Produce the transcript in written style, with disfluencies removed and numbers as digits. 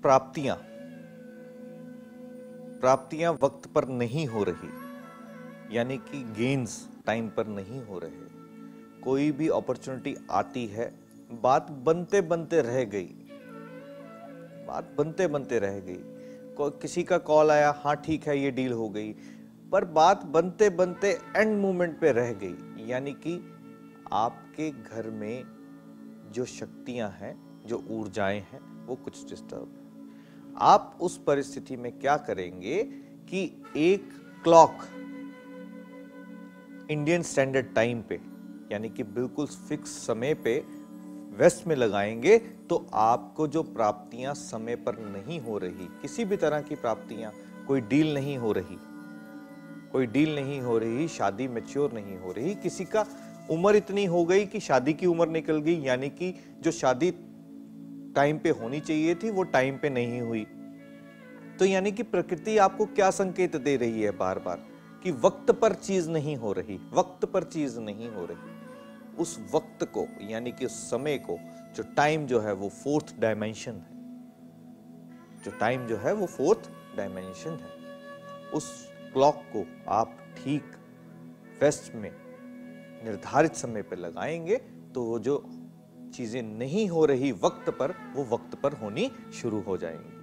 प्राप्तियां प्राप्तियां वक्त पर नहीं हो रही, यानी कि गेन्स टाइम पर नहीं हो रहे। कोई भी अपॉर्चुनिटी आती है, बात बनते बनते रह गई, बात बनते बनते रह गई। किसी का कॉल आया, हाँ ठीक है ये डील हो गई, पर बात बनते बनते एंड मोमेंट पे रह गई। यानी कि आपके घर में जो शक्तियां हैं, जो ऊर्जाएं हैं, वो कुछ डिस्टर्ब है। आप उस परिस्थिति में क्या करेंगे कि एक क्लॉक इंडियन स्टैंडर्ड टाइम पे, यानी कि बिल्कुल फिक्स समय पे वेस्ट में लगाएंगे, तो आपको जो प्राप्तियां समय पर नहीं हो रही, किसी भी तरह की प्राप्तियां, कोई डील नहीं हो रही, कोई डील नहीं हो रही, शादी मैच्योर नहीं हो रही, किसी का उम्र इतनी हो गई कि शादी की उम्र निकल गई, यानी कि जो शादी टाइम पे होनी चाहिए थी वो टाइम पे नहीं हुई, तो यानी कि प्रकृति आपको क्या संकेत दे रही है बार बार कि वक्त पर चीज नहीं हो रही, वक्त पर चीज नहीं हो रही। उस वक्त को, यानी कि उस समय को, जो टाइम जो है वो फोर्थ डायमेंशन है, जो टाइम जो है वो फोर्थ डायमेंशन है। उस क्लॉक को आप ठीक वेस्ट में निर्धारित समय पर लगाएंगे तो वो जो चीजें नहीं हो रही वक्त पर, वो वक्त पर होनी शुरू हो जाएंगी।